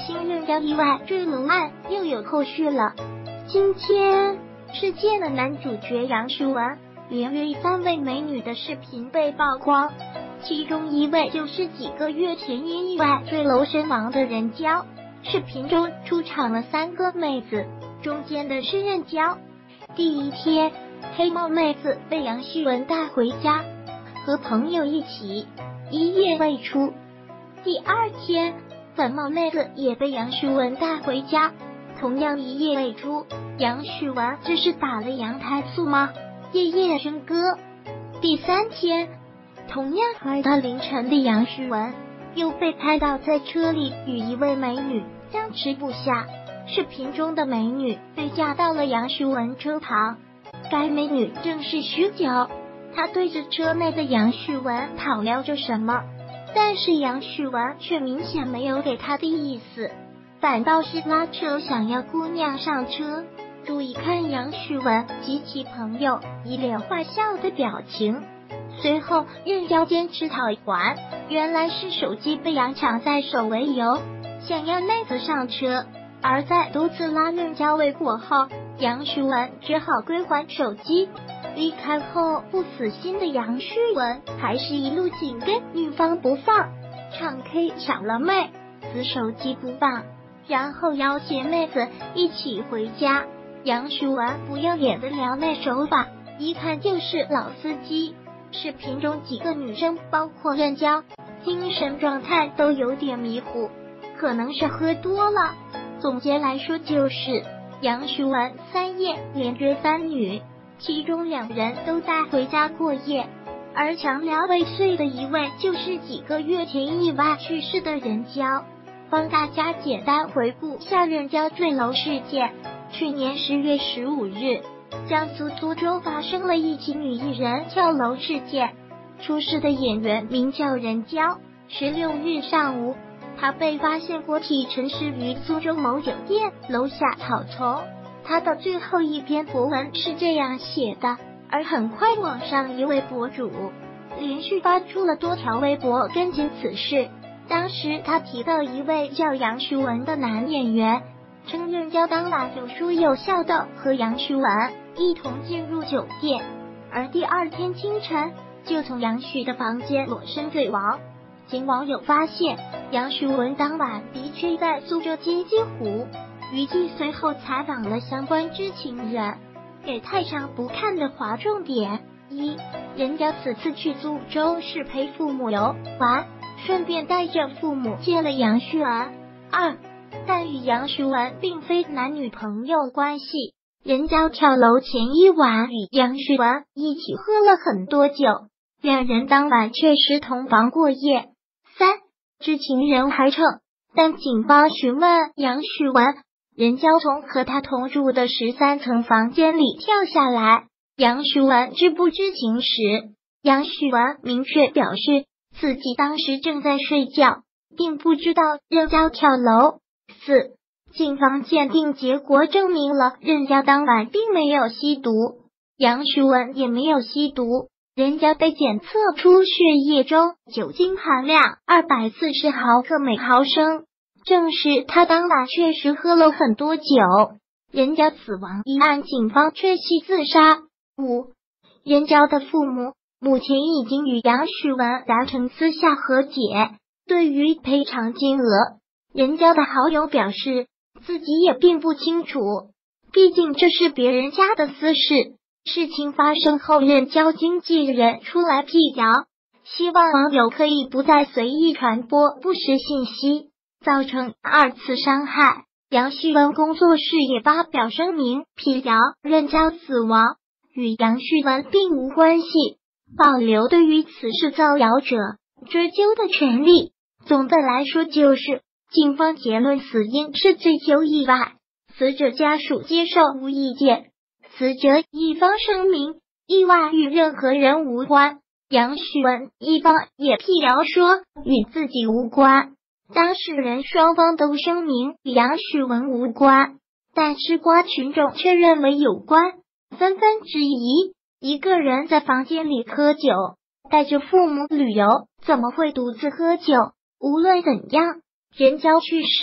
新任家意外坠楼案又有后续了。今天，事件的男主角杨淑文连约3位美女的视频被曝光，其中一位就是几个月前因意外坠楼身亡的任娇。视频中出场了3个妹子，中间的是任娇。第一天，黑帽妹子被杨淑文带回家，和朋友一起一夜未出。第二天，粉帽妹子也被杨淑文带回家，同样一夜未出。杨淑文这是打了羊胎素吗？夜夜笙歌。第3天，同样嗨到凌晨的杨淑文又被拍到在车里与一位美女僵持不下。视频中的美女被架到了杨淑文车旁，该美女正是徐九，她对着车内的杨淑文讨聊着什么，但是杨淑文却明显没有给她的意思，反倒是拉车想要姑娘上车。注意看杨淑文及其朋友一脸坏笑的表情。随后任娇坚持讨还，原来是手机被杨抢在手为由，想要妹子上车。而在多次拉任娇未果后，杨淑文只好归还手机。离开后不死心的杨淑文还是一路紧跟女方不放，唱 K 抢了妹子手机不放，然后要挟妹子一起回家。杨淑文不要脸的撩妹手法一看就是老司机。视频中几个女生包括任娇精神状态都有点迷糊，可能是喝多了。总结来说就是杨淑文3夜连追3女，其中2人都带回家过夜，而强撩未遂的一位就是几个月前意外去世的任娇。帮大家简单回顾下任娇坠楼事件。去年10月15日，江苏苏州发生了一起女艺人跳楼事件，出事的演员名叫任娇。16日上午，她被发现活体沉尸于苏州某酒店楼下草丛。她的最后一篇博文是这样写的，而很快网上一位博主连续发出了多条微博跟进此事。当时他提到一位叫杨淑文的男演员，称任娇当晚有说有笑的和杨淑文一同进入酒店，而第2天清晨就从杨旭的房间裸身坠亡。经网友发现，杨淑文当晚的确在苏州金鸡湖。娱记随后采访了相关知情人，给太长不看的划重点： 1. 任娇此次去苏州是陪父母游玩，顺便带着父母见了杨淑文。2. 但与杨淑文并非男女朋友关系，任娇跳楼前一晚与杨淑文一起喝了很多酒，2人当晚确实同房过夜。3. 知情人还称，当警方询问杨淑文任娇从和他同住的13层房间里跳下来，杨淑文知不知情时，杨淑文明确表示自己当时正在睡觉，并不知道任娇跳楼。4. 警方鉴定结果证明了任娇当晚并没有吸毒，杨淑文也没有吸毒。任娇被检测出血液中酒精含量240毫克每毫升，证实他当晚确实喝了很多酒。任娇死亡一案，警方确系自杀。5. 任娇的父母目前已经与杨淑文达成私下和解，对于赔偿金额，任娇的好友表示自己也并不清楚，毕竟这是别人家的私事。事情发生后，任娇经纪人出来辟谣，希望网友可以不再随意传播不实信息，造成2次伤害。杨淑文工作室也发表声明辟谣任娇死亡与杨淑文并无关系，保留对于此事造谣者追究的权利。总的来说就是警方结论死因是醉酒意外，死者家属接受无意见。死者一方声明意外与任何人无关，杨淑文一方也辟谣说与自己无关。当事人双方都声明与杨淑文无关，但吃瓜群众却认为有关，纷纷质疑一个人在房间里喝酒，带着父母旅游，怎么会独自喝酒？无论怎样，任娇去世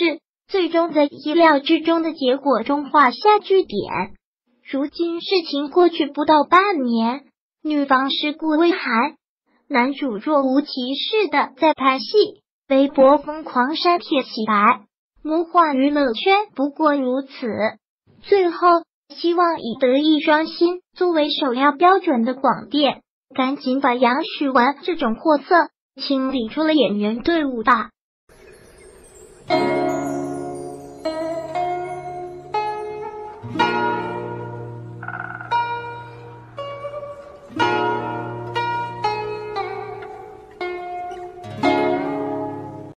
最终在意料之中的结果中画下句点。如今事情过去不到半年，女方事故未寒，男主若无其事的在拍戏，微博疯狂删帖洗白，魔幻娱乐圈不过如此。最后，希望以德艺双馨作为首要标准的广电，赶紧把杨许完这种货色清理出了演员队伍吧。